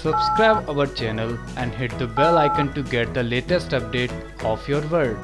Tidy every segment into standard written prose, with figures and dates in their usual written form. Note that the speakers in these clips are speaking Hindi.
Subscribe our channel and hit the bell icon to get the latest update of your world.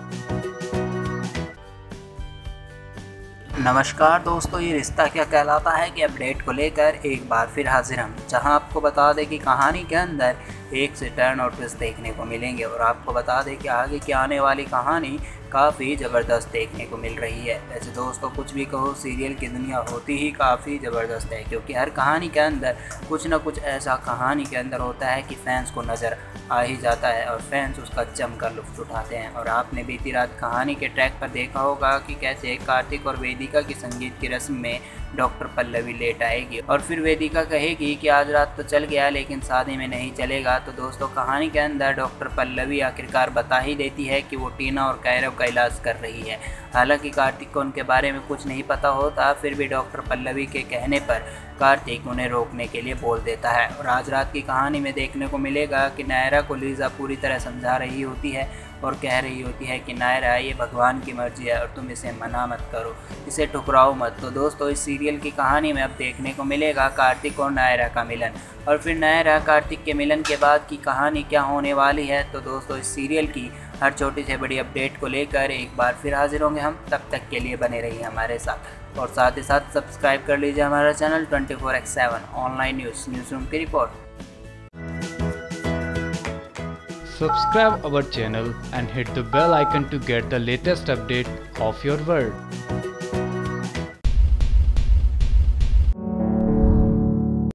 नमस्कार दोस्तों, ये रिश्ता क्या कहलाता है कि अपडेट को लेकर एक बार फिर हाजिर हम, जहां आपको बता दें कि कहानी के अंदर एक से टर्न और ट्विस्ट देखने को मिलेंगे और आपको बता दें कि आगे की आने वाली कहानी काफ़ी ज़बरदस्त देखने को मिल रही है। वैसे दोस्तों, कुछ भी कहो, सीरियल की दुनिया होती ही काफ़ी ज़बरदस्त है, क्योंकि हर कहानी के अंदर कुछ ना कुछ ऐसा कहानी के अंदर होता है कि फैंस को नज़र आ ही जाता है और फैंस उसका जमकर लुत्फ़ उठाते हैं। और आपने बीती रात कहानी के ट्रैक पर देखा होगा कि कैसे कार्तिक और वेदिका की संगीत की रस्म में डॉक्टर पल्लवी लेट आएगी और फिर वेदिका कहेगी कि आज रात तो चल गया लेकिन शादी में नहीं चलेगा। तो दोस्तों, कहानी के अंदर डॉक्टर पल्लवी आखिरकार बता ही देती है कि वो टीना और कैरव का इलाज कर रही है। हालांकि कार्तिक को उनके बारे में कुछ नहीं पता होता, फिर भी डॉक्टर पल्लवी के कहने पर कार्तिक उन्हें रोकने के लिए बोल देता है। और आज रात की कहानी में देखने को मिलेगा कि नायरा को लीजा पूरी तरह समझा रही होती है और कह रही होती है कि नायरा, ये भगवान की मर्जी है और तुम इसे मना मत करो, इसे ठुकराओ मत। तो दोस्तों, इस सीरियल की कहानी में अब देखने को मिलेगा कार्तिक और नायरा का मिलन, और फिर नायरा कार्तिक के मिलन के बाद की कहानी क्या होने वाली है। तो दोस्तों, इस सीरियल की हर छोटी से बड़ी अपडेट को लेकर एक बार फिर हाजिर होंगे हम। तब तक के लिए बने रहिए हमारे साथ और साथ ही साथ सब्सक्राइब कर लीजिए हमारा channel 24x7 online news room की report. Subscribe our channel and hit the bell icon to get the latest update of your world.